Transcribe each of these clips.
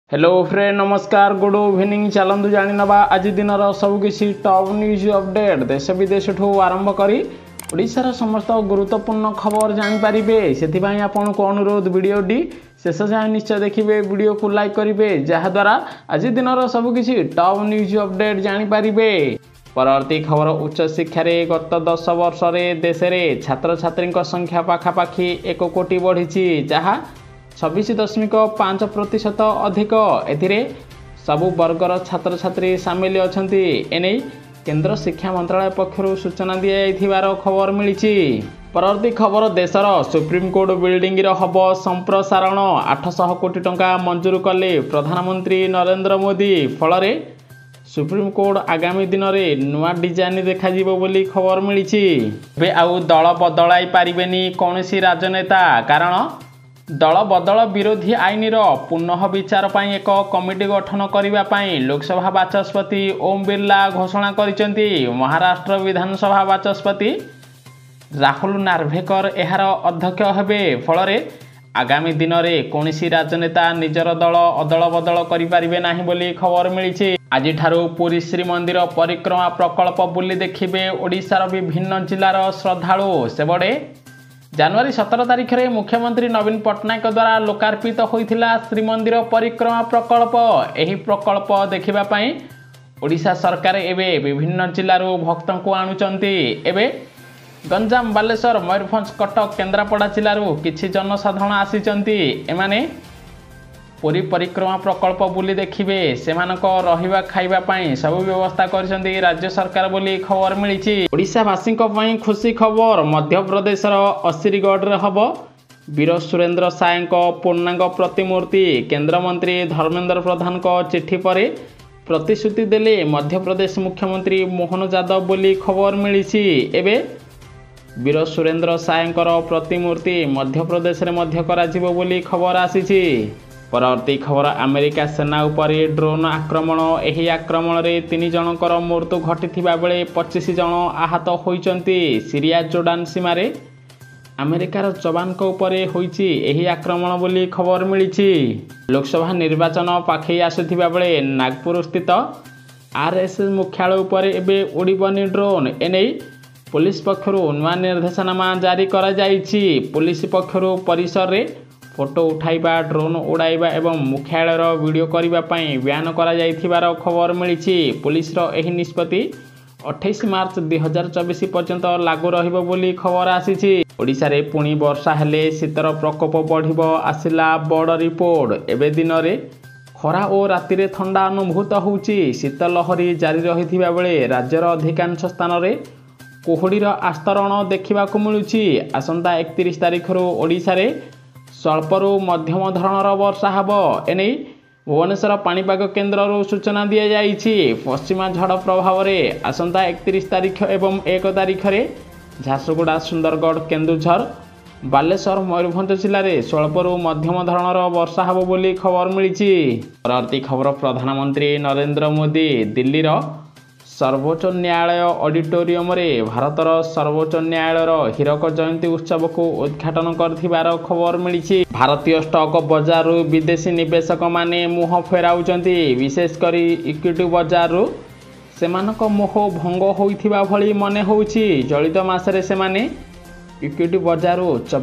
Hello friend नमस्कार good evening चलतु जानी नवा आज दिन सबकि टॉप न्यूज अपडेट देश विदेश ठू आरंभ करी ओडिशार समस्त गुरुत्वपूर्ण खबर जानीपारे से आपन को अनुरोध वीडियोटी शेष जाए निश्चय देखिए वीडियो को लाइक करेंगे जहाद्वारा आज दिन सबकि टॉप न्यूज अपडेट जानीपारे। परवर्ती खबर उच्च शिक्षा गत 10 वर्ष देश में छात्र छात्री संख्या पाखापाखि 1 कोटी बढ़ी जहाँ 26.5% अधिक एथिरे सबु वर्गर छात्र छात्री सामिल अछंती एने केंद्र शिक्षा मंत्रालय पक्षरु सूचना दिया जाइथिबार खबर मिली। परवर्ती खबर देशर सुप्रीमकोर्ट बिल्डिंग हब संप्रसारण 800 कोटी टंका मंजूर कले प्रधानमंत्री नरेंद्र मोदी फल सुप्रीमकोर्ट आगामी दिन में नुआ डिजाइन देखा बोली खबर मिली। आउ दल बदलाई पारिबेनी कौनसी राजनेता कारण दल बदल विरोधी आईन पुनः विचार पाई एक कमिटी गठन करने लोकसभा बाचस्पति ओम बिरला घोषणा करिसेंती। महाराष्ट्र विधानसभा बाचस्पति राहुल नार्वेकर एहार अध्यक्ष हेबे फल आगामी दिन में कौनसी राजनेता निजर दल अदल बदल करिपारिबे नाही बोली खबर मिली। आज पुरी श्रीमंदिर परिक्रमा प्रकल्प बुली देखिबे ओडिशार विभिन्न जिलार श्रद्धालु सेबड़े जनवरी 17 तारिख में मुख्यमंत्री नवीन पट्टनायक द्वारा लोकार्पित होइथिला श्रीमंदिर परिक्रमा प्रकल्प। एही प्रकल्प देखिबापाई ओडिशा सरकार एबे विभिन्न जिलारू भक्तों को आणुचंती। एबे गंजाम बालेश्वर मयूरभंज कटक केन्द्रापड़ा जिलारू किछि जनसाधारण आसीचंती। एमाने पुरी परिक्रमा प्रकल्प बुली देखिबे सेमानक रहिबा खाइबा पाई सब व्यवस्था करिसेंती राज्य सरकार बोली खबर मिली। ओडिशावासी पई खुशी खबर मध्य प्रदेशर असिरगढ़ रे हब वीर सुरेंद्र साय पूर्णांग प्रतिमूर्ति केंद्र मंत्री धर्मेंद्र प्रधान को चिट्ठी पर प्रतिश्रुति देले मध्य प्रदेश मुख्यमंत्री मोहन यादव बोली खबर मिली। एबे वीर सुरेंद्र साय प्रतिमूर्ति मध्य प्रदेश रे मध्य कराजिबो बोली खबर आसीछि। परवर्ती खबर अमेरिका सेना उपर ड्रोन आक्रमण। एही आक्रमण रे 3 जनकर मृत्यु घटिथिबा बेले 25 जन आहत होइचंती। सीरिया जोर्डान सीमारे अमेरिकार जवान को उपरे होइची एही आक्रमण बोली खबर मिली। लोकसभा निर्वाचन पाखई आसुथिबा बेले नागपुर स्थित आरएसएस मुख्यालय उपरे एबे उड़ीबनी ड्रोन एने पुलिस पक्षरु नुआ निर्देशनामा जारी करा जाइछि। पुलिस पक्षरु परिसर रे फोटो उठाइबा ड्रोन उड़ाइबा एवं मुख्यालयर वीडियो करिबा पई बयान करा जाइथिबार खबर मिली। पुलिस रो एही निष्पत्ति 28 मार्च 2024 पर्यंत लागू रहिबो बोली खबर आसीछि। ओडिशा रे पुणी वर्षा हेले शीतर प्रकोप बढ़िबो आसिला बड़ रिपोर्ट। एबे दिन रे खरा और राति रे ठंडा अनुभूत होउची। शीत लहरी जारी रहिथिबा बेले राज्यर अधिकांश स्थान रे कुहुडीर आस्तरण देखिबाकू मिलुची। आसंता 31 तारिख रो ओडिशा रे स्वल्परू मध्यम धरणर वर्षा हब एने भुवनेश्वर पाणीपाग केन्द्र सूचना दि जाइछि। पश्चिमा झड़ प्रभाव में आसंता 31 तारिख एवं 1 तारिख रे झारसुगुड़ा सुंदरगढ़ केन्दुझर बालेश्वर मयूरभंज जिले में स्वल्परू मध्यम धरणर वर्षा हब बोली खबर मिली। परवर्ती खबर प्रधानमंत्री नरेंद्र मोदी दिल्लीर सर्वोच्च न्यायालय ऑडिटोरियम रे भारतर सर्वोच्च न्यायालय हीरक जयंती उत्सव को उद्घाटन कर खबर मिली। भारतीय स्टॉक बजार विदेशी निवेशक माने मुह फेराउचंती। विशेषकर इक्विटी बजार सेमानक मोह भंग होइथिबा भली मने होउछि। चलित मासरे सेमाने इक्विटी बजार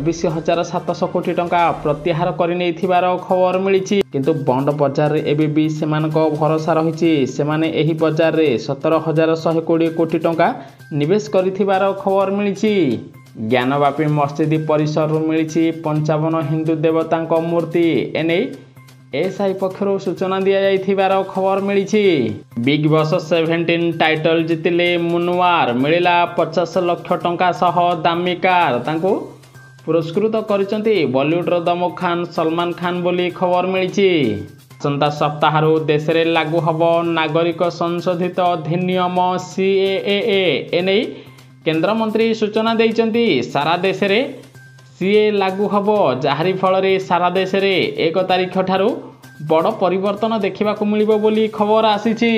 24,700 कोटी टंका प्रत्याहार करने खबर मिली। किंतु बंड बजार एबे भी सेमानक भरोसा रही सेमाने एही बजार रे 17,120 कोटी टंका निवेश करिथिबार खबर मिली। ज्ञानवापी मस्जिद परिसर मिली 55 हिंदू देवता मूर्ति एने एसआई पक्षर सूचना दि जाइथिबार खबर मिली। बिग बॉस 17 टाइटल जितिले मुनवार मिला 50 लाख टंका सह दामी कार तांको पुरस्कृत करिसेंती बॉलीवुड दमक खान सलमान खान बोली खबर मिली। आसंता सप्ताह देश में लागू हब नागरिक संशोधित अधिनियम सीएए एने केंद्र मंत्री सूचना देइचंती। सारा देश में सीए लागू हब जाहारी फल सारा देश में 1 तारिख ठारू बड़ परिवर्तन देखा मिलिबो बोली खबर आसीछि।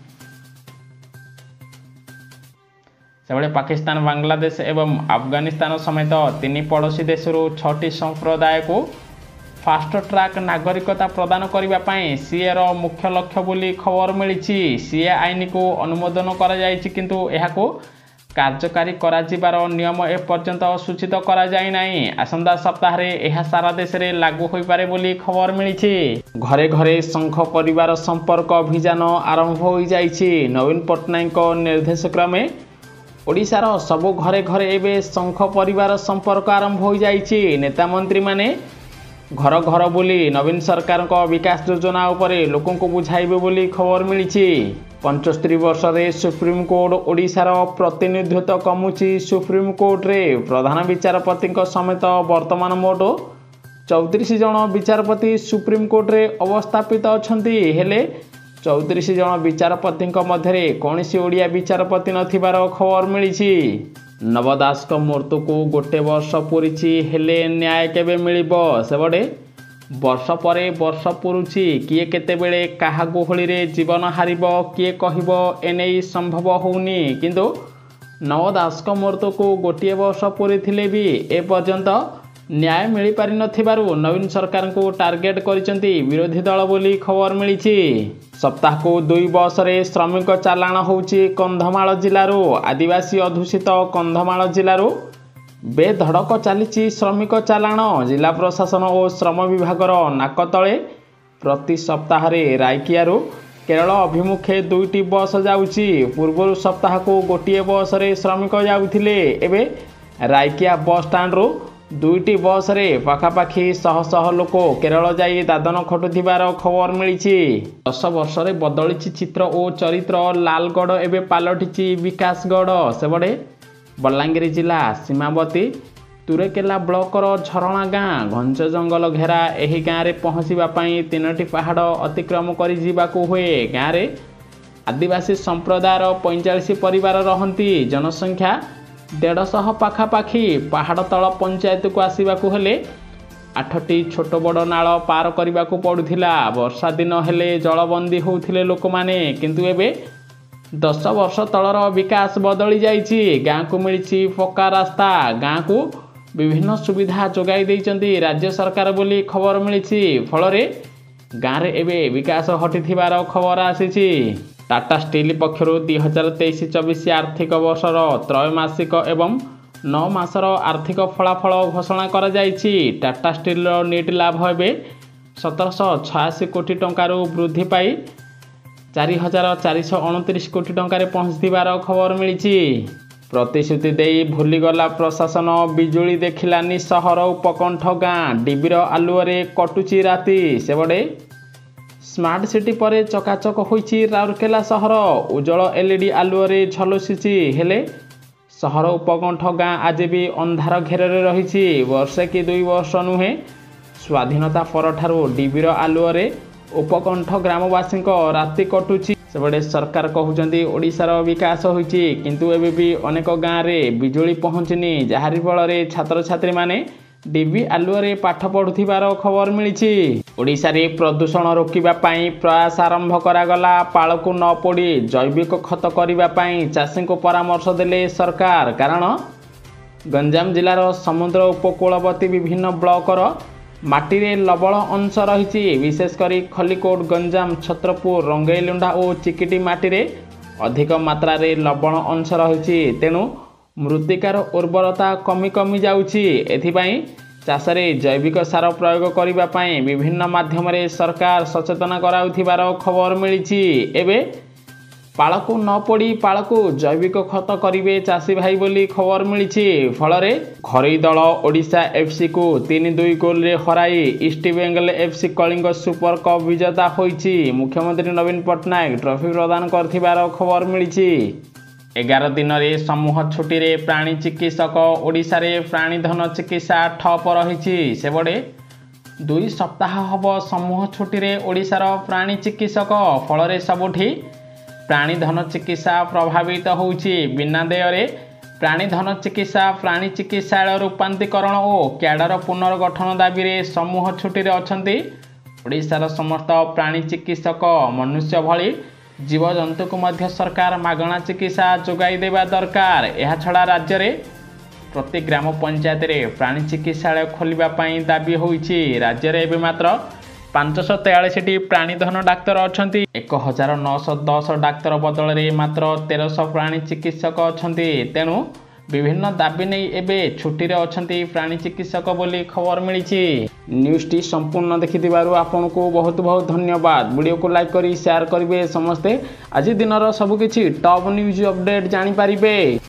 सेबळे पाकिस्तान बांग्लादेश एवं अफगानिस्तान समेत 3 पड़ोशी देशरू 6टी संप्रदाय को फास्ट ट्रैक नागरिकता प्रदान करने सीए मुख्य लक्ष्य बोली खबर मिली। सीए आईन को अनुमोदन कराଯାଇଛି किंतु एहाको कार्यकारी कराजिबार नियम एपर्यंत सूचित करा जाय नाही। आसंदा सप्ताह यह सारा देश में लागू हो पारे बोली खबर मिली। घरे घरे शंख परिवार संपर्क अभियान आरंभ हो जाइछि। नवीन पट्टनायक निर्देश क्रमे ओडिशार सबु घरे घरे एवं शंख परिवार संपर्क आरंभ हो जाइछि। नेता मंत्री माने घर घर बोली नवीन सरकार विकास योजना उपरे लोकों को बुझाइबे बोली खबर मिली। 75 वर्ष रे सुप्रीम कोर्ट ओडिशार प्रतिनिधित्व कमुची। सुप्रीम कोर्ट रे प्रधान विचारपति समेत वर्तमान मोट 34 जन विचारपति सुप्रीम कोर्ट रे अवस्थापित अछंती। हेले 34 जन विचारपति मध्य कौनसी ओडिया विचारपति नथिबार खबर मिली। नव दास मृत्यु को गोटे वर्ष पूरी हेले न्याय केबे मिलिबो सेबडे वर्ष परे वर्ष पुरुछि। किए केतेबेले काहा गोहली रे जीवन हारिबो किए कहिबो एने संभव होउनी। किंतु नव दास मृत्यु को गोटे वर्ष पूरी थिले भी ए पर्यंत न्याय मिल पारि नथिबारु नवीन सरकार को टार्गेट करिसेंती विरोधी दल बोली खबर मिली। सप्ताह को 2 बस रे श्रमिक चालाण होउची कंधमाल जिल्लारो। आदिवासी अधूषित कंधमाल जिल्लारो बेधड़क चली श्रमिक चालाण। जिला प्रशासन और श्रम विभागर नाक तले प्रति सप्ताह रायकियारू केरल अभिमुखे 2टी बस जाउची। पूर्व सप्ताह को गोटे बस रे श्रमिक जाउथिले। एबे रायकिया बस स्टाण्ड रो 2टी बस रे पाखापाखि शह शह लोक केरल जाई दादन खटुथिबार खबर मिली। 10 वर्ष रे बदलिछि चित्र और चरित्र। लालगढ़ एबे पालटिछि विकासगढ़। सेबडे बलांगीर जिला सीमावर्ती तुरेकेला ब्लॉकर झरणा गाँ घंच जंगल घेरा। एही गाँव रे पहुँचवा 3टी पहाड़ अतिक्रम कर जीवाकू हुए। गाँव रे आदिवासी संप्रदायर 45 परिवार रहंती। जनसंख्या 150 पाखापाखि। पहाड़ तल पंचायत को आसवाकू हेले 8टी छोट बड़ नाल पार करने को पड़ुथिला। वर्षा दिन हेले जलबंदी होउथिले लोक माने। किंतु एबे 10 वर्ष तलर विकास बदली जाइछि। गाँ को मिली पक्का रास्ता। गाँ को विभिन्न सुविधा जोगाई देइचंती राज्य सरकार बोली खबर मिली। फल गाँव रे एबे विकास हटिथिबार खबर आसीछि। टाटा स्टील पक्षर 2023-24 आर्थिक वर्षर त्रैमासिक एवं 9 मासर आर्थिक फलाफल घोषणा करा जाइछि। टाटा स्टील नेट लाभ एबे 1786 कोटी टंकार वृद्धि पाई 4429 कोटी टंकार पहुंचथिबार खबर मिली। प्रतिश्रुति देई भूलीगला प्रशासन। बिजुली देखिलानी सहर उपकंठ गाँ। डिबिर आलुअरे कटुची राति। सेबडे स्मार्ट सिटी परे चकाचक होइछि राउरकेला सहर। उज्जवल एलईडी आलुअरे झलुसिछि। हेले सहर उपकंठ गाँ आज भी अंधार घेरे रहिछि। वर्षे कि 2 वर्ष नुहे स्वाधीनता परठारु डिबिर आलुअरे उपकंठ ग्रामवासी राति कटुची। सेबडे सरकार कहउचंती ओडिशार विकास होइछि किंतु एबे भी अनेक गाँव रे बिजुली पहुँचनी। जहारी फल छात्र छात्री माने डिबी आलुअरे पाठ पढ़ुथिबार खबर मिली। ओडिशा रे प्रदूषण रोकिबा पई प्रयास आरंभ करागला। पाळकु न पोड़ी जैविक खत करिबा पई चाषी को परामर्श देले सरकार। कारण गंजाम जिलार समुद्र उपकूलवर्ती विभिन्न ब्लॉकर माटी रे लवण अंश रही। विशेषकर खलिकोट गंजाम छत्रपुर रंगईलुंडा और चिकिटी माटी रे अधिक मात्रा रे लवण अंश रही। तेणु मृत्तिकार उर्वरता कमी कमी जाउछि। एथिपाई चाषरे जैविक सार प्रयोग करिबा पई विभिन्न माध्यम रे सरकार सचेतन कराउथिबार खबर मिली। एबे पाळकु न पड़ी पाळकु जैविक खत करिवे चाषी भाई बोली खबर मिली। फल घरोई दल ओडिशा एफसी को 3-2 गोल रे हराई East Bengal FC Kalinga super cup विजेता होइछि। मुख्यमंत्री नवीन पट्टनायक ट्रॉफी प्रदान करथिबार खबर मिली। 11 दिन रे समूह छुट्टी रे प्राणी चिकित्सक। ओडिशा रे प्राणीधन चिकित्सा ठप रही। सेबडे 2 सप्ताह हब समूह छुट्टी रे ओडिशार प्राणी चिकित्सक। फल सबुठी प्राणीधन चिकित्सा प्रभावित होउछि। बिना देय प्राणीधन चिकित्सा प्राणी चिकित्सालय रूपांतरीकरण और क्याडर पुनर्गठन दाबी रे समूह छुट्टी रे अछंती ओडिशार समस्त प्राणी चिकित्सक। मनुष्य भली जीवजंतु को मध्य सरकार मागणा चिकित्सा जोगाई देवा दरकार। एहा छड़ा राज्य रे प्रति ग्राम पंचायत में प्राणी चिकित्सालय खोलिबा पई दाबी होईछि। राज्य में एवं मात्र 543टी प्राणीधन डाक्तर अछंती। 1910 डाक्तर बदल में मात्र 1300 प्राणी चिकित्सक अछंती। तेणु विभिन्न दाबी नहीं एबे छुट्टी रे अछंती प्राणी चिकित्सक बोली खबर मिली। न्यूज़ टी संपूर्ण देखिथिबारु आपनको बहुत बहुत धन्यवाद। वीडियो को लाइक करी शेयर करिवे समस्ते। आज दिनर सबकिछि टॉप न्यूज़ अपडेट जानि पारिबे।